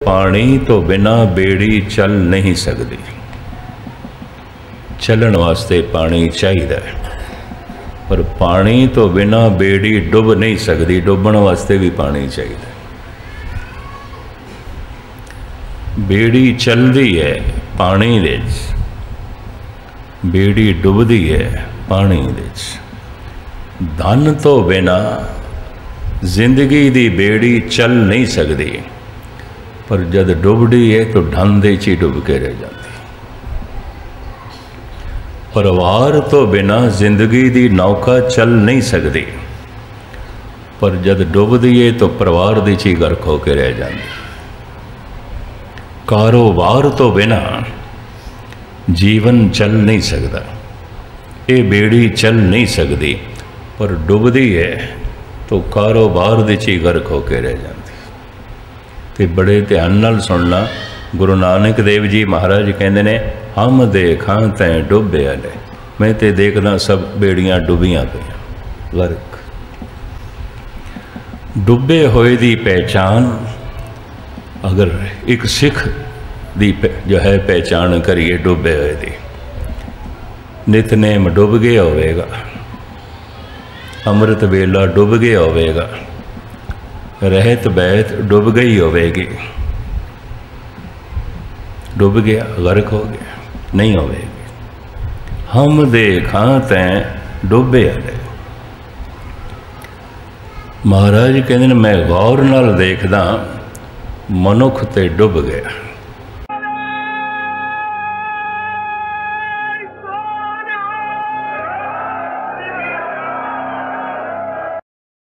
पानी तो बिना बेड़ी चल नहीं सकती। चलन वास्ते पानी चाहिए, पर पानी तो बिना बेड़ी डुब नहीं सकती। डुबण वास्ते भी पानी चाहिए। बेड़ी चलती है पानी दे, बेड़ी डुबदी है पानी दे। धन तो बिना जिंदगी दी बेड़ी चल नहीं सकती, पर जब डुबदी है तो धन दे च डुब के रह जाती। परिवार तो बिना जिंदगी दी नौका चल नहीं सकती, पर जब डुबदी है तो परिवार दी च गर्क होकर रह जाती। कारोबार तो बिना जीवन चल नहीं सकता। ये बेड़ी चल नहीं सकती, पर डुबदी है तो कारोबार दी च गर्क होकर रह जाती। तो बड़े ध्यान नाल सुनना। गुरु नानक देव जी महाराज कहते ने, हम देखा तैं डुबे आले। मैं तो देखना सब बेड़ियां डुबियां पई। गर्क डुबे होए दी पहचान, अगर एक सिख दी जो है पहचान करिए डुबे हुए दी, नितनेम डुब गया होवेगा, अमृत वेला डुब गया होवेगा, रहत बैत डुब गई होवेगी। डुब गया, गर्क हो गया, नहीं होवेगी। हम देखा तैं डुबे आले। महाराज कहते मैं गौर नाल देखदा, मनुख ते डुब गया।